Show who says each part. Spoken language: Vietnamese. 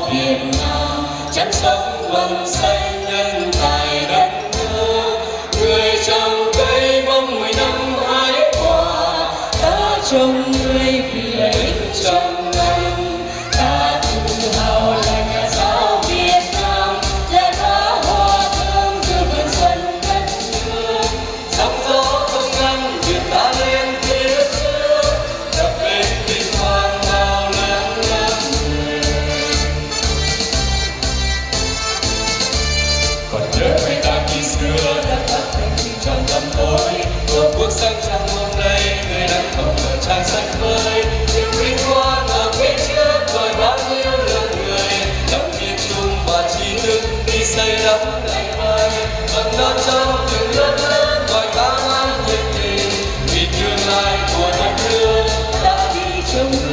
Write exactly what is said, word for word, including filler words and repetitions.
Speaker 1: Việt Nam, chẳng sống vần xanh nhân tài đất nước. Người trồng cây mong mười năm hái quả, ta trồng người vì lợi ích trăm năm. Ta tự hào là nhà giáo Việt Nam, là ta hòa thơm giữa vườn xuân đất nước. Sóng gió không ngăn Việt ta lên phía trước, đập lên vinh quang bao nắng năm người. Còn nhớ ngày ta khi xưa đã thắp thành tình trong tâm tôi, tổ quốc sang trang hôm nay người đang không ở trang xanh vơi. Những vinh quang ở phía trước gọi bao nhiêu lượt người, lòng kiên trung và trí thức đi xây đắp ngày mai. Bằng non trong từng lớp lớp gọi ta mang nhiệt tình, vì tương lai của đất nước đã đi trong